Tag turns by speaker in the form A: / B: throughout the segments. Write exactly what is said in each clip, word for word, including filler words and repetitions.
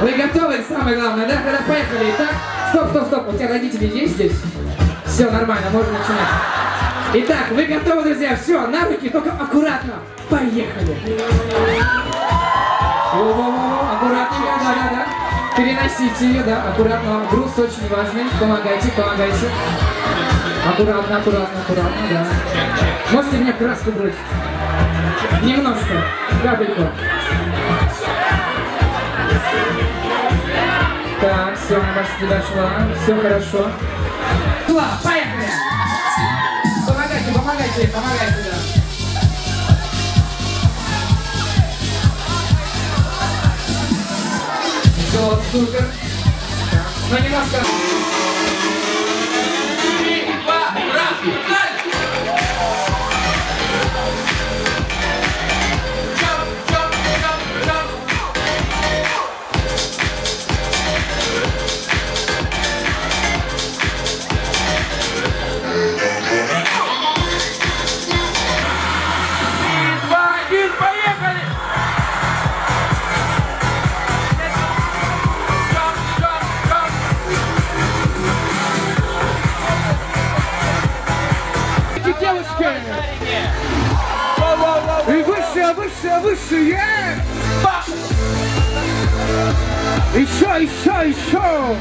A: Вы готовы? Самое главное, да? Когда поехали. Итак, стоп, стоп, стоп. У тебя родители есть здесь? Все нормально, можно начинать. Итак, вы готовы, друзья? Все, на руки, только аккуратно. Поехали. О-о-о, аккуратненько, да-да-да. Переносите ее, да, аккуратно. Груз очень важный. Помогайте, помогайте. Аккуратно, аккуратно, аккуратно, да. Можете мне краску брать? Немножко, капельку. Так, все, она почти дошла. Все хорошо. Ладно, поехали! Помогайте, помогайте, помогайте, да. Все, супер. Ну, немножко. Три, два, раз, погнали!
B: И выше, выше, выше, yeah! Еще, еще, еще!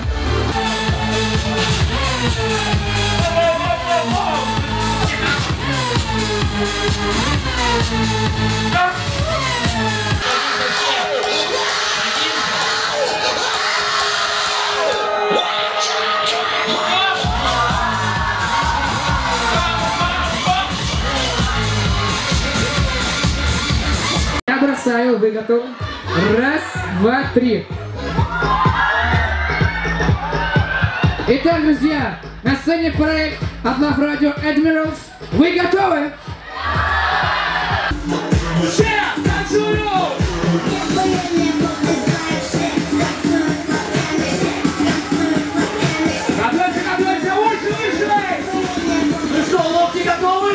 A: Бросаю, вы готовы? Раз, два, три. Итак, друзья, на сцене проект от Love Radio Admirals. Вы готовы?
B: Готовься, готовься, выше, выше! Ну что, локти готовы?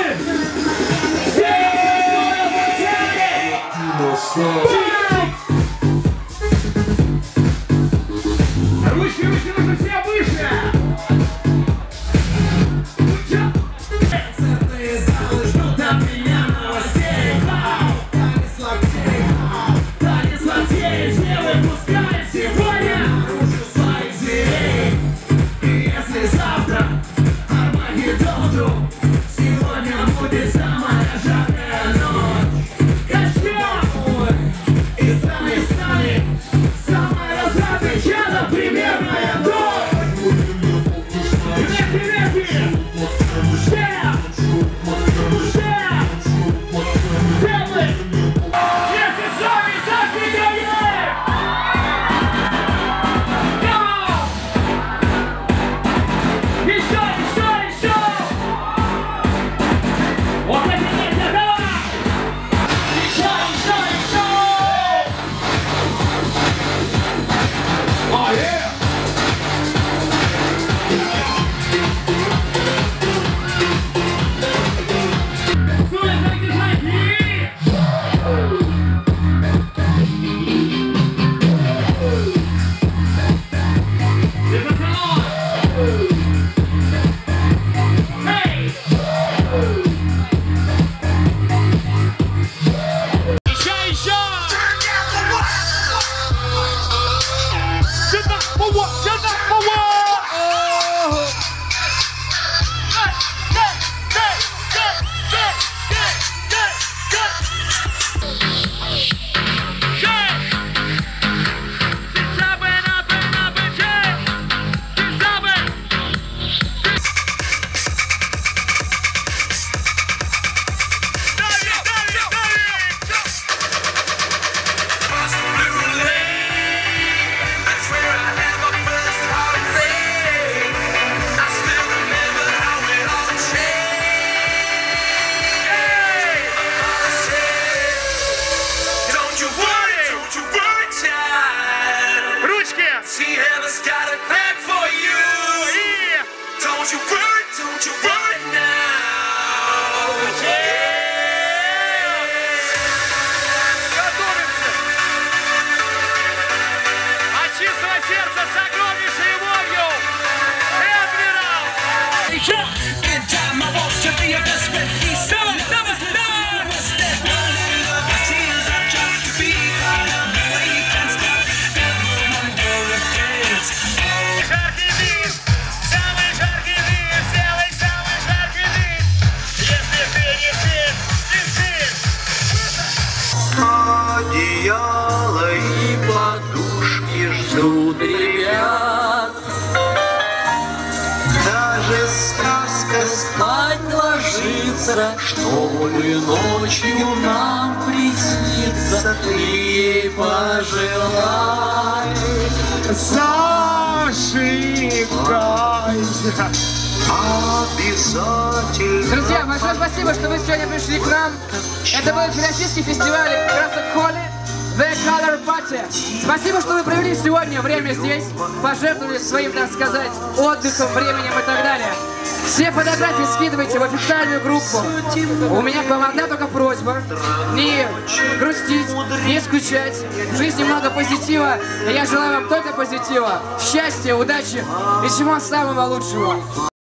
B: Выше, выше, выше, все выше! Концертные залы ждут от меня новостей. Танец локтей, танец локтей, все выпускают сегодня. Рушу своих зверей. И если завтра Армагеддон, сегодня будет самая жаркая ночь. Из страны, страны, самая развратная чада, примерная дочь.
C: ждут ребят.
D: Даже сказка
C: Спать ложится, чтобы ночью нам присниться. Ты ей пожелай.
D: зажигайся. Обязательно.
A: Друзья, большое спасибо, что вы сегодня пришли к нам. Это был Всероссийский фестиваль красок Холли, The Color Party. Спасибо, что вы провели сегодня время здесь, пожертвовали своим, так сказать, отдыхом, временем и так далее. Все фотографии скидывайте в официальную группу. У меня к вам одна только просьба. Не грустить, не скучать. В жизни много позитива. И я желаю вам только позитива, счастья, удачи и всего самого лучшего.